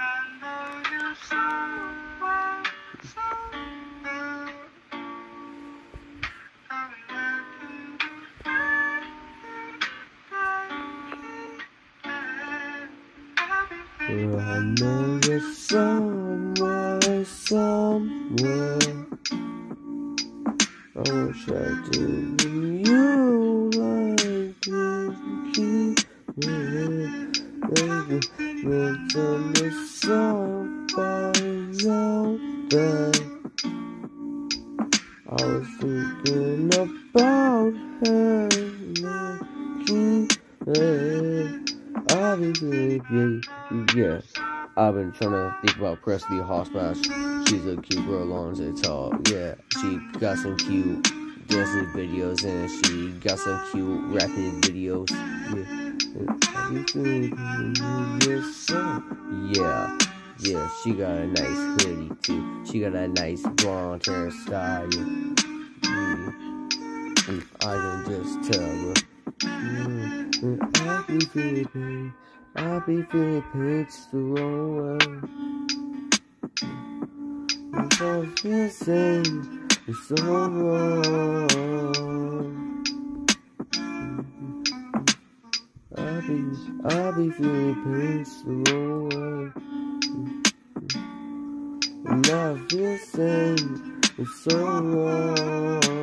I know you're somewhere. I wish I did you like this. Keep mention the somebody out there. I was thinking about her. I've been trying to think about Presley Hospital. She's a cute girl, long as they talk. Yeah, she got some cute dancing videos and she got some cute rapping videos. Yeah, she got a nice hoodie too. She got a nice blonde hairstyle. I can just tell her. I'll be feeling pain just the wrong way. It's all the same, it's so wrong. I'll be feeling pain just the wrong way. And I feel the same, it's so wrong.